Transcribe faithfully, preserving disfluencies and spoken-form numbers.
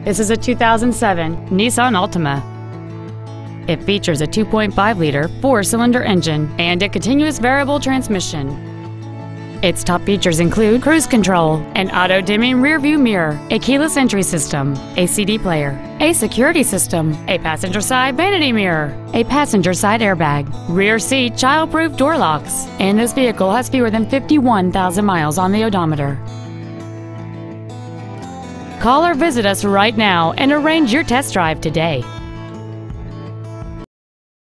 This is a two thousand seven Nissan Altima. It features a two point five liter four-cylinder engine and a continuous variable transmission. Its top features include cruise control, an auto-dimming rearview mirror, a keyless entry system, a C D player, a security system, a passenger side vanity mirror, a passenger side airbag, rear seat child-proof door locks, and this vehicle has fewer than fifty-one thousand miles on the odometer. Call or visit us right now and arrange your test drive today.